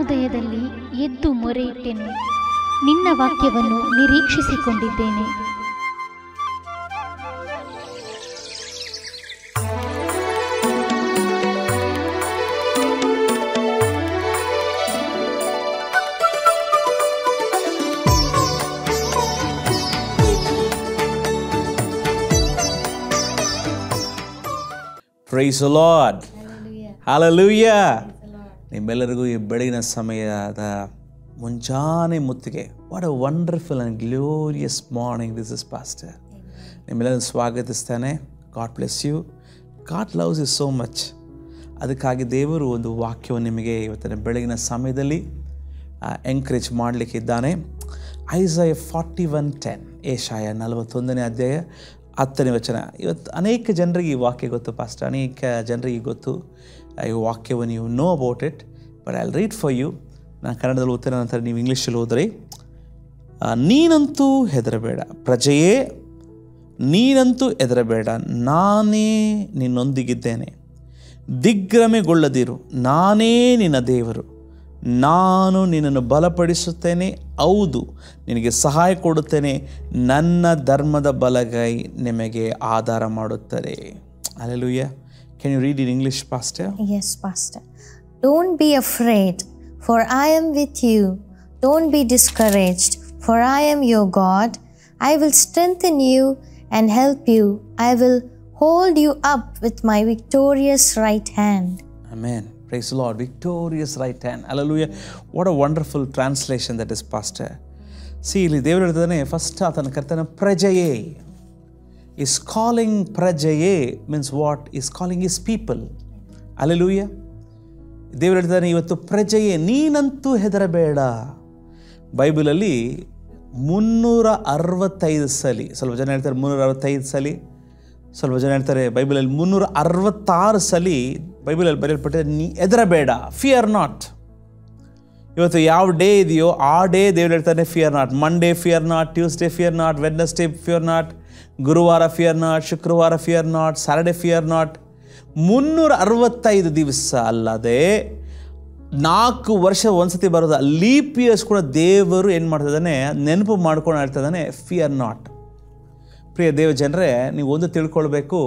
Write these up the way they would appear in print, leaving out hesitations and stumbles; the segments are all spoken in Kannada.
ಹೃದಯದಲ್ಲಿ ಎದ್ದು ಮೊರೆಯಿಟ್ಟೆನು. ನಿನ್ನ ವಾಕ್ಯವನ್ನು ನಿರೀಕ್ಷಿಸಿಕೊಂಡಿದ್ದೇನೆ. Praise the Lord. Hallelujah. ನಿಮ್ಮೆಲ್ಲರಿಗೂ ಈ ಬೆಳಗಿನ ಸಮಯದ ಮುಂಜಾನೆ ಮುತ್ತಿಗೆ. What a wonderful and glorious morning this is, Pastor. ನಿಮ್ಮೆಲ್ಲರನ್ನು ಸ್ವಾಗತಿಸ್ತಾನೆ. God bless you. God loves you so much. ಅದಕ್ಕಾಗಿ ದೇವರು ಒಂದು ವಾಕ್ಯವನ್ನು ನಿಮಗೆ ಇವತ್ತಿನ ಬೆಳಗಿನ ಸಮಯದಲ್ಲಿ ಎಂಕರೇಜ್ ಮಾಡಲಿಕ್ಕಿದ್ದಾನೆ. ಐಸಾಯ 41:10, ಏಷಾಯ 41ನೇ ಅಧ್ಯಾಯ 10ನೇ ವಚನ. ಇವತ್ತು ಅನೇಕ ಜನರಿಗೆ ಈ ವಾಕ್ಯ ಗೊತ್ತು ಪಾಸ್ಟರ್, ಅನೇಕ ಜನರಿಗೆ ಗೊತ್ತು ಈ ವಾಕ್ಯವನ್ನು. ನೀವು know about it, but I will read for you. ನಾನು ಕನ್ನಡದಲ್ಲಿ ಓದ್ತೇನೆ, ನಂತರ ನೀವು ಇಂಗ್ಲೀಷಲ್ಲಿ ಓದ್ರಿ. ನೀನಂತೂ ಹೆದರಬೇಡ ಪ್ರಜೆಯೇ, ನೀನಂತೂ ಹೆದರಬೇಡ, ನಾನೇ ನಿನ್ನೊಂದಿಗಿದ್ದೇನೆ. ದಿಗ್ಭ್ರಮೆಗೊಳ್ಳದಿರು, ನಾನೇ ನಿನ್ನ ದೇವರು. ನಾನು ನಿನ್ನನ್ನು ಬಲಪಡಿಸುತ್ತೇನೆ, ಹೌದು ನಿನಗೆ ಸಹಾಯ ಕೊಡುತ್ತೇನೆ. ನನ್ನ ಧರ್ಮದ ಬಲಗೈ ನಿಮಗೆ ಆಧಾರ ಮಾಡುತ್ತದೆ. Hallelujah. Can you read in English, Pastor? Yes, Pastor. Don't be afraid, for I am with you. Don't be discouraged, for I am your God. I will strengthen you and help you. I will hold you up with my victorious right hand. Amen. Praise the Lord. Victorious right hand. Hallelujah. What a wonderful translation that is, Pastor. See, ಇಲ್ಲಿ ದೇವರು ಹೇಳ್ತಾನೆ, ಫಸ್ಟ್ ಆತನ ಕರ್ತನ ಪ್ರಜೆಯೇ. Is calling ಪ್ರಜೆಯೇ means what? Is calling his people. Hallelujah. ದೇವರು ಹೇಳ್ತಾನೆ ಇವತ್ತು ಪ್ರಜೆಯೇ, ನೀನಂತೂ ಹೆದರಬೇಡ. ಬೈಬಲಲ್ಲಿ 365 ಸಲಿ, ಸ್ವಲ್ಪ ಜನ ಹೇಳ್ತಾರೆ 365 ಸಲಿ, ಸ್ವಲ್ಪ ಜನ ಹೇಳ್ತಾರೆ ಬೈಬಲಲ್ಲಿ 366 ಸಲಿ ಬೈಬಲಲ್ಲಿ ಬರೆಯಲ್ಪಟ್ಟಿದೆ ನೀ ಹೆದರಬೇಡ, ಫಿಯರ್ ನಾಟ್. ಇವತ್ತು ಯಾವ ಡೇ ಇದೆಯೋ ಆ ಡೇ ದೇವರು ಹೇಳ್ತಾನೆ fear not. Monday fear not, Tuesday fear not, Wednesday fear not, ಗುರುವಾರ ಫಿಯರ್ ನಾಟ್, ಶುಕ್ರವಾರ fear not, Saturday fear not. 365 ದಿವಸ ಅಲ್ಲದೆ 4 ವರ್ಷ ಒಂದ್ಸತಿ ಬರೋದು ಲೀಪ್ ಇಯರ್ಸ್ ಕೂಡ ದೇವರು ಏನು ಮಾಡ್ತಿದ್ದಾನೆ, ನೆನಪು ಮಾಡ್ಕೊಂಡು ಹೇಳ್ತಿದ್ದಾನೆ ಫಿಯರ್ ನಾಟ್. ಪ್ರಿಯ ದೇವ ಜನರೇ, ನೀವು ಒಂದು ತಿಳ್ಕೊಳ್ಬೇಕು,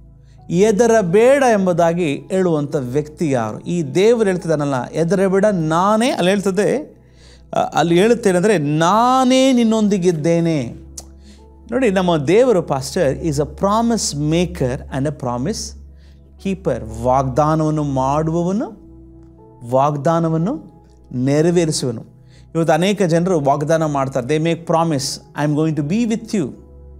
ಹೆದರಬೇಡ ಎಂಬುದಾಗಿ ಹೇಳುವಂಥ ವ್ಯಕ್ತಿ ಯಾರು? ಈ ದೇವರು ಹೇಳ್ತಿದ್ದಾನಲ್ಲ, ಹೆದರಬೇಡ ನಾನೇ, ಅಲ್ಲಿ ಹೇಳ್ತದೆ, ಅಲ್ಲಿ ಹೇಳುತ್ತೇನೆಂದರೆ ನಾನೇ ನಿನ್ನೊಂದಿಗಿದ್ದೇನೆ. ನೋಡಿ, ನಮ್ಮ ದೇವರು pastor is a promise maker and a promise keeper. ವಾಗ್ದಾನವನ್ನು ಮಾಡುವವನು, ವಾಗ್ದಾನವನ್ನು ನೆರವೇರಿಸುವನು. ಇವತ್ತು ಅನೇಕ ಜನರು ವಾಗ್ದಾನ ಮಾಡ್ತಾರೆ. They make promise, I am going to be with you,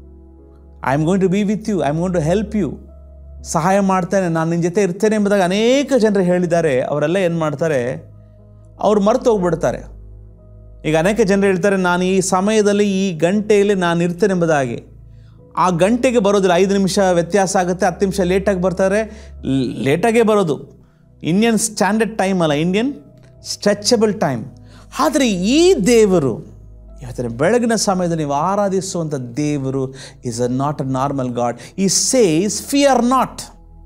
I am going to be with you, I am going to help you. ಸಹಾಯ ಮಾಡ್ತೇನೆ, ನಾನು ನಿನ್ನ ಜೊತೆ ಇರ್ತೇನೆ ಎಂಬುದಾಗಿ ಅನೇಕ ಜನರು ಹೇಳಿದ್ದಾರೆ. ಅವರೆಲ್ಲ ಏನು ಮಾಡ್ತಾರೆ, ಅವ್ರು ಮರೆತು ಹೋಗ್ಬಿಡ್ತಾರೆ. ಈಗ ಅನೇಕ ಜನರು ಹೇಳ್ತಾರೆ, ನಾನು ಈ ಸಮಯದಲ್ಲಿ ಈ ಗಂಟೆಯಲ್ಲಿ ನಾನು ಇರ್ತೇನೆ ಎಂಬುದಾಗಿ. ಆ ಗಂಟೆಗೆ ಬರೋದಿಲ್ಲ, 5 ನಿಮಿಷ ವ್ಯತ್ಯಾಸ ಆಗುತ್ತೆ, 10 ನಿಮಿಷ ಲೇಟಾಗಿ ಬರ್ತಾರೆ, ಲೇಟಾಗೇ ಬರೋದು. ಇಂಡಿಯನ್ ಸ್ಟ್ಯಾಂಡರ್ಡ್ ಟೈಮ್ ಅಲ್ಲ, ಇಂಡಿಯನ್ ಸ್ಟ್ರೆಚಬಲ್ ಟೈಮ್. ಆದರೆ ಈ ದೇವರು ಇವತ್ತಿನ ಬೆಳಗಿನ ಸಮಯದಲ್ಲಿ ನೀವು ಆರಾಧಿಸುವಂಥ ದೇವರು is not a normal god. He says fear not,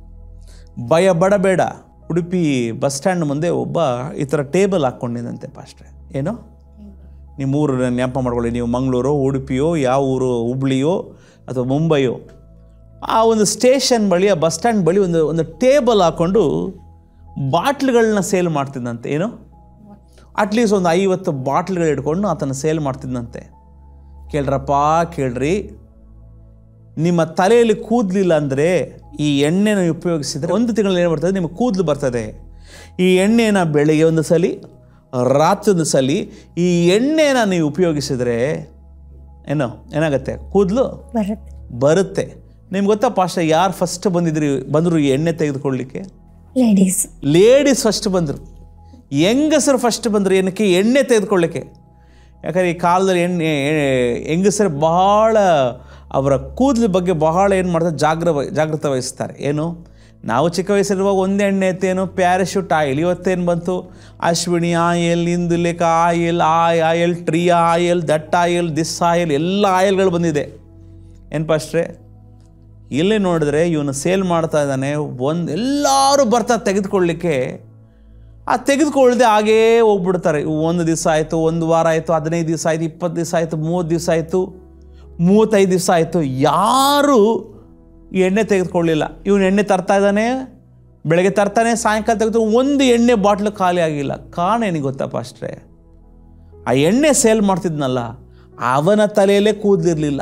ಭಯ ಬಡಬೇಡ. ಉಡುಪಿ ಬಸ್ ಸ್ಟ್ಯಾಂಡ್ ಮುಂದೆ ಒಬ್ಬ ಈ ಥರ ಟೇಬಲ್ ಹಾಕ್ಕೊಂಡಿದ್ದಂತೆ ಪಾಸ್ಟ್ರೆ. ಏನೋ ನಿಮ್ಮ ಊರು ಜ್ಞಾಪಕ ಮಾಡ್ಕೊಳ್ಳಿ, ನೀವು ಮಂಗಳೂರು, ಉಡುಪಿಯೋ, ಯಾವ ಊರು, ಹುಬ್ಳಿಯೋ ಅಥವಾ ಮುಂಬೈಯೋ, ಆ ಒಂದು ಸ್ಟೇಷನ್ ಬಳಿ, ಆ ಬಸ್ ಸ್ಟ್ಯಾಂಡ್ ಬಳಿ ಒಂದು ಟೇಬಲ್ ಹಾಕ್ಕೊಂಡು ಬಾಟ್ಲುಗಳನ್ನ ಸೇಲ್ ಮಾಡ್ತಿದ್ದಂತೆ. ಏನು, ಅಟ್ಲೀಸ್ಟ್ ಒಂದು 50 ಬಾಟ್ಲ್ಗಳು ಇಟ್ಕೊಂಡು ಆತನ ಸೇಲ್ ಮಾಡ್ತಿದ್ದಂತೆ. ಕೇಳ್ರಪ್ಪ ಕೇಳ್ರಿ, ನಿಮ್ಮ ತಲೆಯಲ್ಲಿ ಕೂದಲಿಲ್ಲ ಅಂದರೆ ಈ ಎಣ್ಣೆನ ಉಪಯೋಗಿಸಿದರೆ 1 ತಿಂಗಳಲ್ಲಿ ಏನು ಬರ್ತದೆ, ನಿಮಗೆ ಕೂದಲು ಬರ್ತದೆ. ಈ ಎಣ್ಣೆನ ಬೆಳಿಗ್ಗೆ ಒಂದು ಸಲ, ರಾತ್ರಿ ಒಂದು ಸಲ ಈ ಎಣ್ಣೆನ ನೀವು ಉಪಯೋಗಿಸಿದರೆ ಏನಾಗುತ್ತೆ, ಕೂದಲು ಬರುತ್ತೆ. ನಿಮ್ಗೆ ಗೊತ್ತಾ ಪಾಸ್ಟರ್, ಯಾರು ಫಸ್ಟ್ ಬಂದರು ಈ ಎಣ್ಣೆ ತೆಗೆದುಕೊಳ್ಳಲಿಕ್ಕೆ? ಲೇಡೀಸ್ ಫಸ್ಟ್ ಬಂದರು. ಹೆಂಗಸರು ಫಸ್ಟ್ ಬಂದರು ಏನಕ್ಕೆ? ಎಣ್ಣೆ ತೆಗೆದುಕೊಳ್ಳಿಕ್ಕೆ. ಯಾಕಂದರೆ ಈ ಕಾಲದಲ್ಲಿ ಹೆಂಗಸರು ಬಹಳ ಅವರ ಕೂದಲ ಬಗ್ಗೆ ಬಹಳ ಏನು ಮಾಡ್ತಾರೆ, ಜಾಗೃತ ವಹಿಸ್ತಾರೆ. ಏನು, ನಾವು ಚಿಕ್ಕ ವಯಸ್ಸಲ್ಲಿರುವಾಗ ಒಂದೇ ಎಣ್ಣೆ ಇತ್ತೇನು, ಪ್ಯಾರಾಶೂಟ್ ಆಯಿಲ್. ಇವತ್ತೇನು ಬಂತು, Ashwini oil, Indulekha oil, oil, tree oil, that oil, this oil, ಎಲ್ಲ ಆಯಿಲ್ಗಳು ಬಂದಿದೆ. ಏನು ಪಾಸ್ಟ್ರೆ, ಇಲ್ಲಿ ನೋಡಿದ್ರೆ ಇವನು ಸೇಲ್ ಮಾಡ್ತಾ ಇದ್ದಾನೆ, ಎಲ್ಲರೂ ಬರ್ತಾರೆ ತೆಗೆದುಕೊಳ್ಳಲಿಕ್ಕೆ. ತೆಗೆದುಕೊಳ್ಳದೆ ಹಾಗೇ ಹೋಗ್ಬಿಡ್ತಾರೆ. ಒಂದು ದಿವಸ ಆಯಿತು, ಒಂದು ವಾರ ಆಯಿತು, 15 ದಿವಸ ಆಯಿತು, 20 ದಿವಸ ಆಯಿತು, 30 ದಿವಸ ಆಯಿತು, 35 ದಿವಸ ಆಯಿತು, ಯಾರೂ ಈ ಎಣ್ಣೆ ತೆಗೆದುಕೊಳ್ಳಿಲ್ಲ. ಇವನು ಎಣ್ಣೆ ತರ್ತಾ ಇದ್ದಾನೆ, ಬೆಳಗ್ಗೆ ತರ್ತಾನೆ, ಸಾಯಂಕಾಲ ತೆಗೆದು ಒಂದು ಎಣ್ಣೆ ಬಾಟ್ಲು ಖಾಲಿ ಆಗಿಲ್ಲ. ಕಾರಣ ಏನಿಗೆ ಗೊತ್ತಪ್ಪ ಅಷ್ಟೇ, ಆ ಎಣ್ಣೆ ಸೇಲ್ ಮಾಡ್ತಿದ್ನಲ್ಲ ಅವನ ತಲೆಯಲ್ಲೇ ಕೂದಲಿರಲಿಲ್ಲ.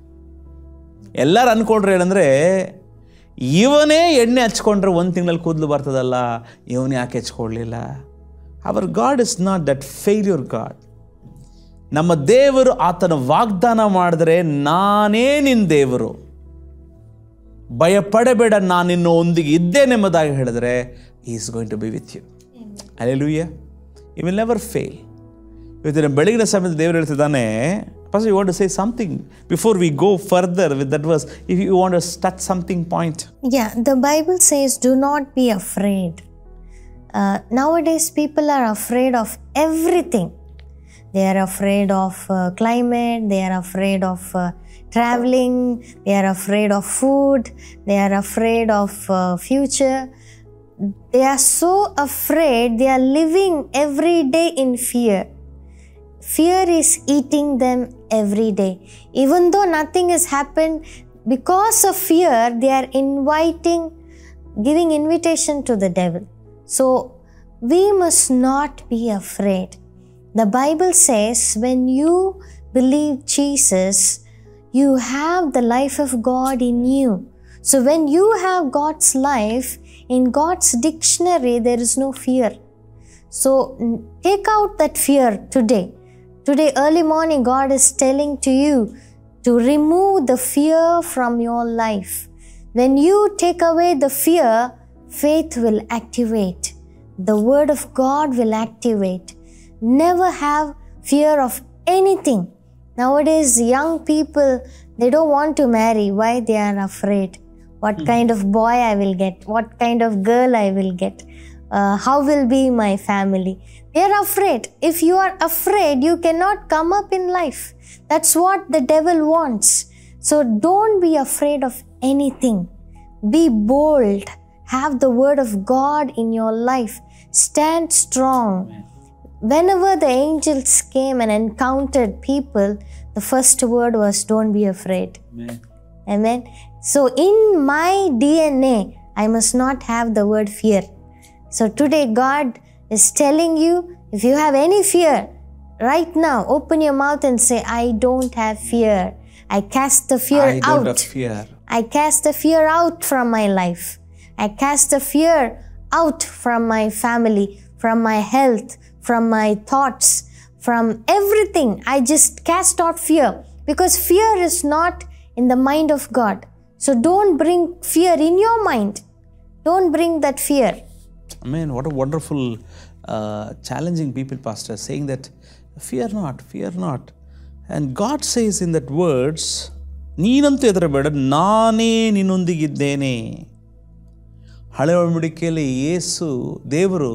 ಎಲ್ಲರೂ ಅಂದ್ಕೊಂಡ್ರೆ ಏನಂದರೆ, ಇವನೇ ಎಣ್ಣೆ ಹಚ್ಕೊಂಡ್ರೆ 1 ತಿಂಗಳಲ್ಲಿ ಕೂದಲು ಬರ್ತದಲ್ಲ, ಇವನು ಯಾಕೆ ಹಚ್ಕೊಳ್ಳಲಿಲ್ಲ? Our God is not that failure god. ನಮ್ಮ ದೇವರು ಆತನ ವಾಗ್ದಾನ ಮಾಡಿದ್ರೆ, ನಾನೇ ನಿನ್ನ ದೇವರು, ಭಯಪಡಬೇಡ, ನಾನು ನಿನ್ನ ಒಂದಿಗೆ ಇದ್ದೇನೆ ಎಂಬುದಾಗಿ ಹೇಳಿದ್ರೆ, he is going to be with you. Hallelujah. He will never fail. ಇವತ್ತಿನ ಬೆಳಗಿನ ಸಮಯದಲ್ಲಿ ದೇವರು ಹೇಳ್ತಿದ್ದಾನೆ. Pastor, you want to say something before we go further with that verse? If you want to touch something point. Yeah, the Bible says, do not be afraid. Nowadays, people are afraid of everything. They are afraid of climate, they are afraid of traveling, they are afraid of food, they are afraid of future. They are so afraid, they are living every day in fear. Fear is eating them every day. Even though nothing has happened, because of fear, they are giving invitation to the devil. So, we must not be afraid. The Bible says, when you believe Jesus, you have the life of God in you. So when you have God's life, in God's dictionary, there is no fear. So take out that fear today. Today, early morning, God is telling to you to remove the fear from your life. When you take away the fear, faith will activate. The word of God will activate. Never have fear of anything. Nowadays, young people, they don't want to marry. Why? They are afraid. What kind of boy I will get? What kind of girl I will get? How will be my family? They are afraid. If you are afraid, you cannot come up in life. That's what the devil wants. So don't be afraid of anything. Be bold. Have the word of God in your life. Stand strong. Whenever the angels came and encountered people, the first word was, don't be afraid. Amen. Amen. So in my DNA, I must not have the word fear. So today God is telling you, if you have any fear, right now, open your mouth and say, I don't have fear. I cast the fear I out. don't have fear. I cast the fear out from my life. I cast the fear out from my family, from my health, from my thoughts, from everything. I just cast out fear, because fear is not in the mind of God. So don't bring fear in your mind. Don't bring that fear. Amen. What a wonderful challenging people, Pastor, saying that fear not, fear not. And God says in that words, ನೀನಂತೂ ಹೆದರಬೇಡ, ನಾನೇ ನಿನ್ನೊಂದಿಗಿದ್ದೇನೆ. ಹಳೆ ಒಡಂಬಡಿಕೆಯಲ್ಲಿ ಯೇಸು ದೇವರು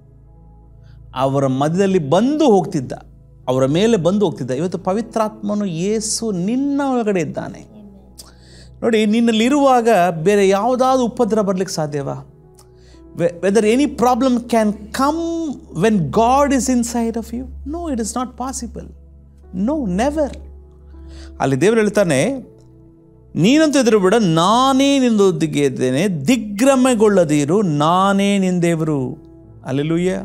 ಅವರ ಮಧ್ಯದಲ್ಲಿ ಬಂದು ಹೋಗ್ತಿದ್ದ, ಅವರ ಮೇಲೆ ಬಂದು ಹೋಗ್ತಿದ್ದ. ಇವತ್ತು ಪವಿತ್ರಾತ್ಮನು ಯೇಸು ನಿನ್ನ ಒಳಗಡೆ ಇದ್ದಾನೆ. ನೋಡಿ, ನಿನ್ನಲ್ಲಿರುವಾಗ ಬೇರೆ ಯಾವುದಾದ್ರು ಉಪದ್ರ ಬರಲಿಕ್ಕೆ ಸಾಧ್ಯವಾ? Whether any problem can come when God is inside of you? No, it is not possible. No, never. ಅಲ್ಲಿ ದೇವರು ಹೇಳ್ತಾನೆ, ನೀನಂತೂ ಹೆದರಬೇಡ, ನಾನೇ ನಿನ್ನೊಂದಿಗೆ ಇದ್ದೇನೆ, ದಿಗ್ಭ್ರಮೆಗೊಳ್ಳದಿರು, ನಾನೇ ನಿನ್ನ ದೇವರು. ಹಲ್ಲೆಲೂಯಾ.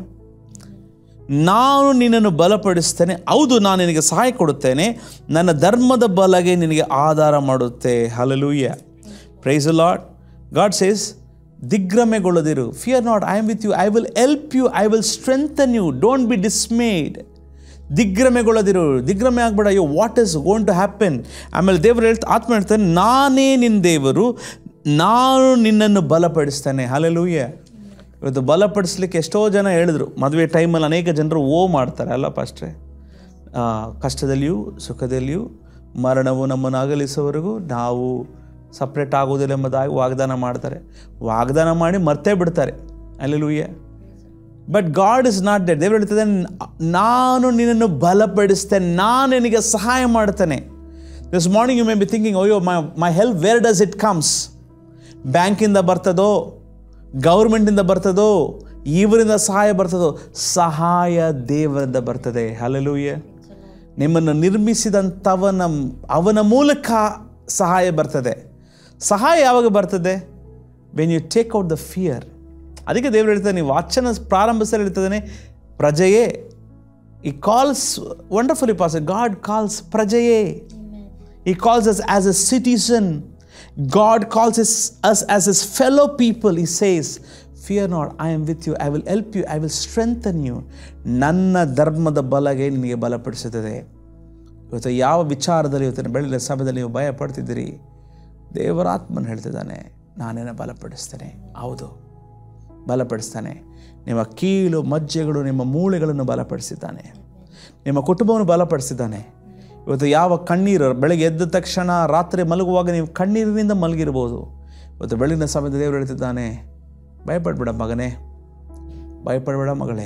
ನಾನು ನಿನ್ನನ್ನು ಬಲಪಡಿಸ್ತೇನೆ, ಹೌದು ನಾನು ನಿನಗೆ ಸಹಾಯ ಕೊಡುತ್ತೇನೆ, ನನ್ನ ಧರ್ಮದ ಬಲಗೆ ನಿನಗೆ ಆಧಾರ ಮಾಡುತ್ತೆ. Hallelujah. Praise the Lord. God says, ದಿಗ್ಭ್ರಮೆಗೊಳ್ಳದಿರು, fear not, I am with you, I will help you, I will strengthen you, don't be dismayed. ದಿಗ್ಭ್ರಮೆಗೊಳ್ಳದಿರು, ದಿಗ್ಭ್ರಮೆ ಆಗಬೇಡ. ಅಯ್ಯೋ, what is going to happen? ಆಮೇಲೆ ದೇವರು ಆತ್ಮ ಹೇಳ್ತಾನೆ, ನಾನೇ ನಿನ್ನ ದೇವರು, ನಾನು ನಿನ್ನನ್ನು ಬಲಪಡಿಸ್ತೇನೆ. ಹಲ್ಲೆಲೂಯಾ. ಇವತ್ತು ಬಲಪಡಿಸ್ಲಿಕ್ಕೆ ಎಷ್ಟೋ ಜನ ಹೇಳಿದ್ರು. ಮದುವೆ ಟೈಮಲ್ಲಿ ಅನೇಕ ಜನರು ಮಾಡ್ತಾರೆ ಅಲ್ಲ ಪಾಸ್ಟ್ರೆ? ಕಷ್ಟದಲ್ಲಿಯೂ ಸುಖದಲ್ಲಿಯೂ ಮರಣವು ನಮ್ಮನ್ನು ಅಗಲಿಸುವವರೆಗೂ ನಾವು ಸಪ್ರೇಟ್ ಆಗೋದಿಲ್ಲ ಎಂಬುದಾಗಿ ವಾಗ್ದಾನ ಮಾಡ್ತಾರೆ. ವಾಗ್ದಾನ ಮಾಡಿ ಮರ್ತೇ ಬಿಡ್ತಾರೆ. Hallelujah. But God is not dead. ದೇವರು ಹೇಳ್ತದೆ, ನಾನು ನಿನ್ನನ್ನು ಬಲಪಡಿಸ್ತೇನೆ, ನಾನು ನಿನಗೆ ಸಹಾಯ ಮಾಡ್ತೇನೆ. This morning you may be thinking, ಅಯ್ಯೋ my help where does it comes? ಬ್ಯಾಂಕಿಂದ ಬರ್ತದೋ, ಗೌರ್ಮೆಂಟಿಂದ ಬರ್ತದೋ, ಇವರಿಂದ ಸಹಾಯ ಬರ್ತದೋ? ಸಹಾಯ ದೇವರಿಂದ ಬರ್ತದೆ. ಹಲ್ಲೆಲೂಯಾ. ನಿಮ್ಮನ್ನು ನಿರ್ಮಿಸಿದಂಥವನ ಅವನ ಮೂಲಕ ಸಹಾಯ ಬರ್ತದೆ. ಸಹಾಯ ಯಾವಾಗ ಬರ್ತದೆ? When you take out the fear. ಅದಕ್ಕೆ ದೇವರು ಹೇಳ್ತಾನೆ, ನೀವು ವಾಚನ ಪ್ರಾರಂಭಿಸಲು ಹೇಳ್ತಾನೆ, ಪ್ರಜೆಯೇ. He calls wonderfully pass. God calls ಪ್ರಜೆಯೇ. He calls us as a citizen. God calls us as his fellow people. He says, fear not, I am with you, I will help you, I will strengthen you. ನನ್ನ ಧರ್ಮದ ಬಲಗೆ ನಿನಗೆ ಬಲಪಡಿಸುತ್ತದೆ. ಇವತ್ತು ಯಾವ ವಿಚಾರದಲ್ಲಿ ಇವತ್ತಿನ ಬೆಳಗಿನ ಸಮಯದಲ್ಲಿ ನೀವು ಭಯ ಪಡ್ತಿದ್ದೀರಿ, ದೇವರ ಆತ್ಮನ ಹೇಳ್ತಿದ್ದಾನೆ, ನಾನೇನ ಬಲಪಡಿಸ್ತೇನೆ. ಹೌದು, ಬಲಪಡಿಸ್ತಾನೆ. ನಿಮ್ಮ ಕೀಲು ಮಜ್ಜೆಗಳು, ನಿಮ್ಮ ಮೂಳೆಗಳನ್ನು ಬಲಪಡಿಸಿದ್ದಾನೆ. ನಿಮ್ಮ ಕುಟುಂಬವನ್ನು ಬಲಪಡಿಸಿದ್ದಾನೆ. ಇವತ್ತು ಯಾವ ಕಣ್ಣೀರು, ಬೆಳಗ್ಗೆ ಎದ್ದ ತಕ್ಷಣ ರಾತ್ರಿ ಮಲಗುವಾಗ ನೀವು ಕಣ್ಣೀರಿನಿಂದ ಮಲಗಿರ್ಬೋದು. ಇವತ್ತು ಬೆಳಗಿನ ಸಮಯದ ದೇವರು ಹೇಳ್ತಿದ್ದಾನೆ, ಭಯಪಡಬೇಡ ಮಗನೇ, ಭಯಪಡಬೇಡ ಮಗಳೇ,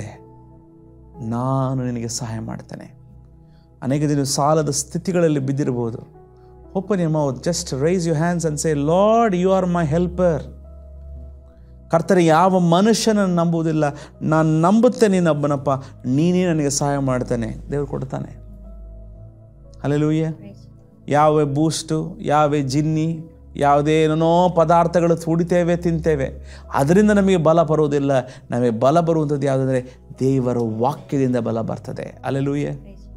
ನಾನು ನಿನಗೆ ಸಹಾಯ ಮಾಡ್ತೇನೆ. ಅನೇಕ ದಿನ ಸಾಲದ ಸ್ಥಿತಿಗಳಲ್ಲಿ ಬಿದ್ದಿರ್ಬೋದು. Open your mouth, just raise your hands and say, Lord you are my helper. ಕರ್ತನೆ, ಯಾವ ಮನುಷ್ಯನನ್ನು ನಂಬುವುದಿಲ್ಲ, ನಾನು ನಂಬುತ್ತೇನೆ ನೀನೊಬ್ಬನಪ್ಪ, ನೀನೇ ನನಗೆ ಸಹಾಯ ಮಾಡ್ತಾನೆ. ದೇವರು ಕೊಡ್ತಾನೆ. ಹಲ್ಲೆಲೂಯಾ. ಯಾವ ಬೂಸ್ಟು, ಯಾವ ಜಿನ್ನಿ, ಯಾವುದೇ ಏನೇನೋ ಪದಾರ್ಥಗಳು ಕುಡಿತೇವೆ, ತಿಂತೇವೆ, ಅದರಿಂದ ನಮಗೆ ಬಲ ಬರುವುದಿಲ್ಲ. ನಮಗೆ ಬಲ ಬರುವಂಥದ್ದು ಯಾವುದಂದರೆ ದೇವರ ವಾಕ್ಯದಿಂದ ಬಲ ಬರ್ತದೆ. ಹಲ್ಲೆಲೂಯಾ.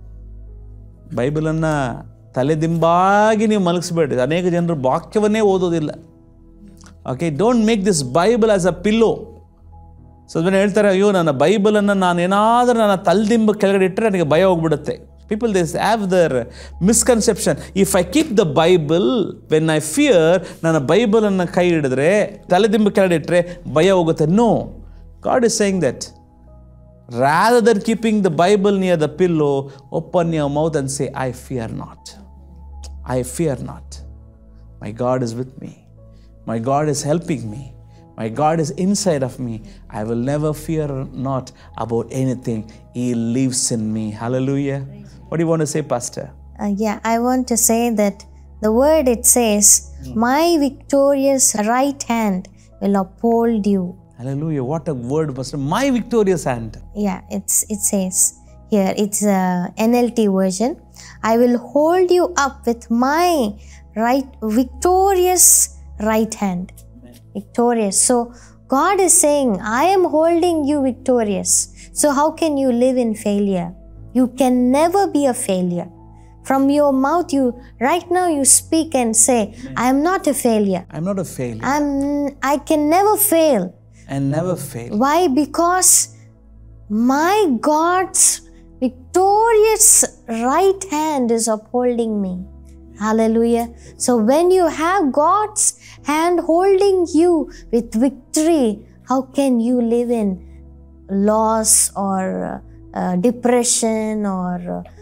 ಬೈಬಲನ್ನು ತಲೆದಿಂಬಾಗಿ ನೀವು ಮಲಗಿಸ್ಬೇಡ್ರಿ. ಅನೇಕ ಜನರು ವಾಕ್ಯವನ್ನೇ ಓದೋದಿಲ್ಲ. Okay, don't make this Bible as a pillow. ಸ್ವಲ್ಪ ಜನ ಹೇಳ್ತಾರೆ, ಅಯ್ಯೋ ನನ್ನ ಬೈಬಲನ್ನು ನಾನೇನಾದರೂ ನನ್ನ ತಲೆದಿಂಬ ಕೆಳಗಡೆ ಇಟ್ಟರೆ ನನಗೆ ಭಯ ಹೋಗ್ಬಿಡುತ್ತೆ. People, they have their misconception. If I keep the Bible, when I fear, ನನ್ನ ಬೈಬಲನ್ನು ಕೈ ಹಿಡಿದ್ರೆ, ತಲೆದಿಂಬ ಕೆಳಗಡೆ ಇಟ್ಟರೆ ಭಯ ಹೋಗುತ್ತೆ. No, God is saying that. Rather than keeping the Bible near the pillow, open your mouth and say, I fear not. I fear not. My God is with me. My God is helping me. My God is inside of me. I will never fear not about anything. He lives in me. Hallelujah. What do you want to say, Pastor? I want to say that the word, it says, my victorious right hand will uphold you. Hallelujah. What a word, Pastor. My victorious hand. Yeah, it says here, it's a NLT version. I will hold you up with my victorious right hand. Victorious. So God is saying, I am holding you victorious. So how can you live in failure? You can never be a failure. From your mouth, right now you speak and say, I am not a failure. I'm not a failure. I can never fail. And never fail. Why? Because my God's victorious right hand is upholding me. Hallelujah. So when you have God's hand holding you with victory, how can you live in loss or depression or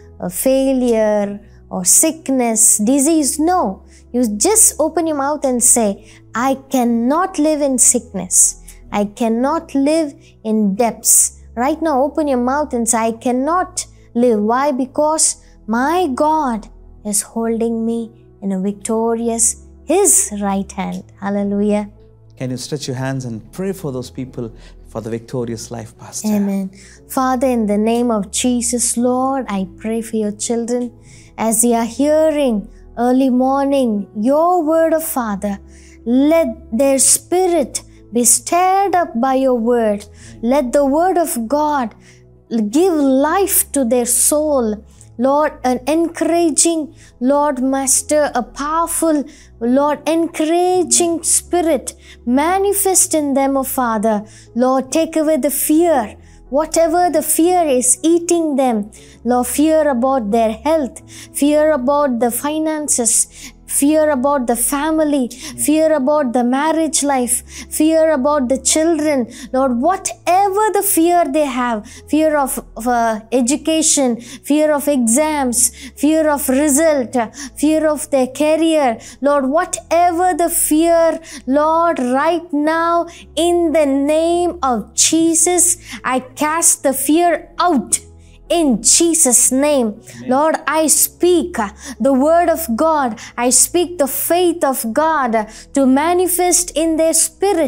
failure or sickness, disease? No. You just open your mouth and say, I cannot live in sickness. I cannot live in depths. Right now, open your mouth and say, I cannot live. Why? Because my God is holding me in a victorious, His right hand. Hallelujah. Can you stretch your hands and pray for those people for the victorious life, Pastor? Amen. Father, in the name of Jesus, Lord, I pray for your children as they are hearing early morning your word of Father. Let their spirit be stirred up by your word. Let the word of God give life to their soul. Lord, an encouraging, Lord Master, a powerful, Lord, encouraging spirit manifest in them, oh Father. Lord, take away the fear. Whatever the fear is eating them, Lord, fear about their health, fear about the finances, fear about the family, fear about the marriage life, fear about the children. Lord, whatever the fear they have, fear of education, fear of exams, fear of result, fear of their career, Lord, whatever the fear, Lord, right now, in the name of Jesus, I cast the fear out. In Jesus' name. Amen. Lord, I speak the word of God. I speak the faith of God to manifest in their spirit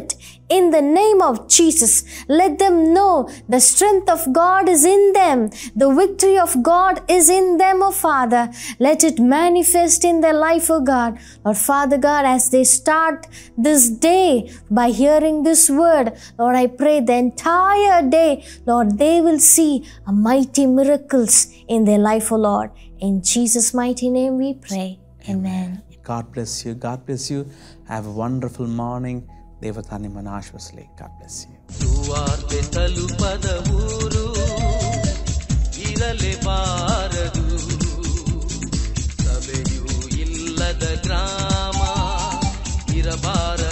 in the name of Jesus. Let them know the strength of God is in them. The victory of God is in them, oh Father. Let it manifest in their life, oh God. Lord Father God, as they start this day by hearing this word, Lord, I pray the entire day, Lord, they will see a mighty miracles in their life, oh Lord. In Jesus' mighty name we pray. Amen. God bless you. God bless you. Have a wonderful morning. ದೇವತಾ ನಿಮ್ಮನ್ನು ಆಶೀರ್ವದಿಸಲಿ. God bless you. ಸುವಾರ್ತೆ ತಲುಪದ ಊರು ಇರಲೇಬಾರದು, ಸಭೆಯೂ ಇಲ್ಲದ ಗ್ರಾಮ ಇರಬಾರದು.